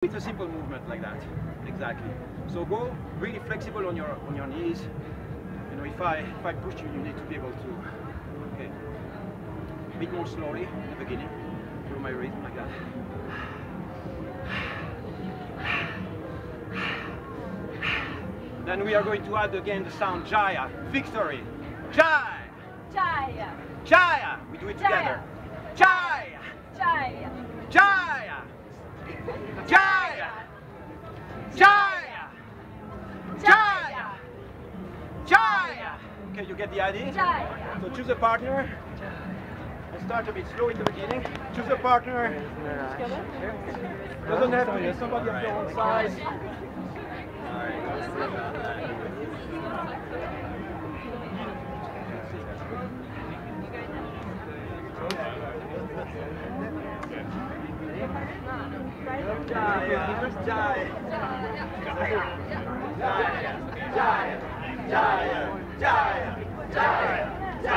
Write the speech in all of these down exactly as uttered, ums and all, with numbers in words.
It's a simple movement like that, exactly. So go really flexible on your on your knees. You know, if I if I push you, you need to be able to. Okay. A bit more slowly in the beginning. Follow my rhythm like that. Then we are going to add again the sound Jaya, victory. Jaya. Jaya. Jaya. We do it together. Jaya. Jaya. Jaya. Jaya. Jaya. Jaya. Jaya. Okay, you get the idea? Jaya. So choose a partner. And start a bit slow in the beginning. Choose a partner. Doesn't have to be somebody of your own size. Jaya, Jaya, Jaya, Jaya, Jaya, Jaya, Jaya, Jaya,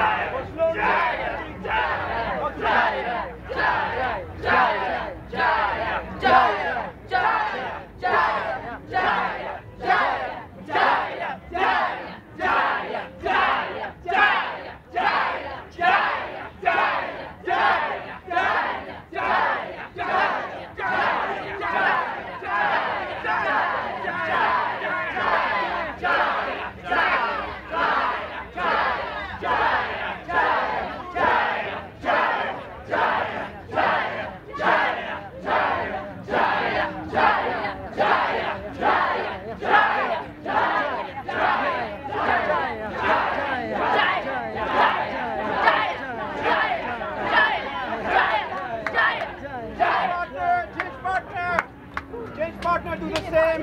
partner, do the same.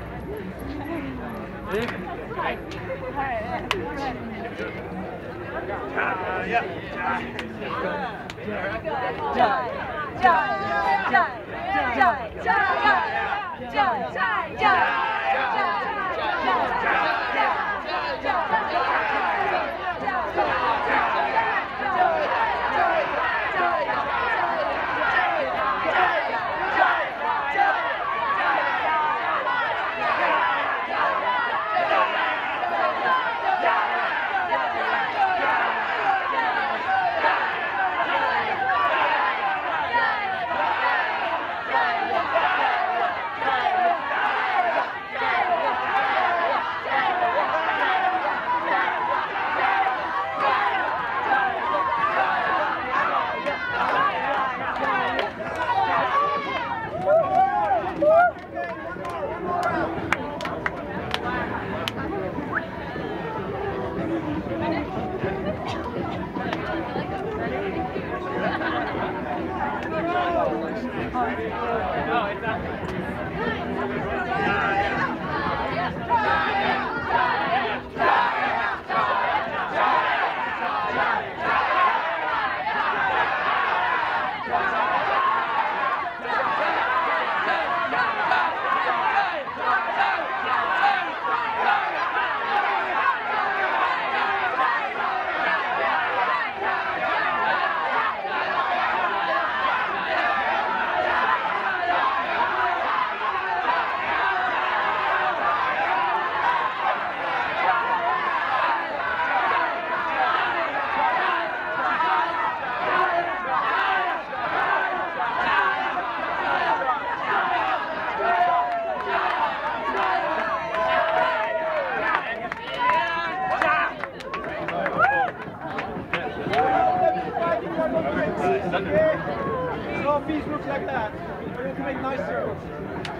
Jaya, So please look like that. We're going to make nice circles.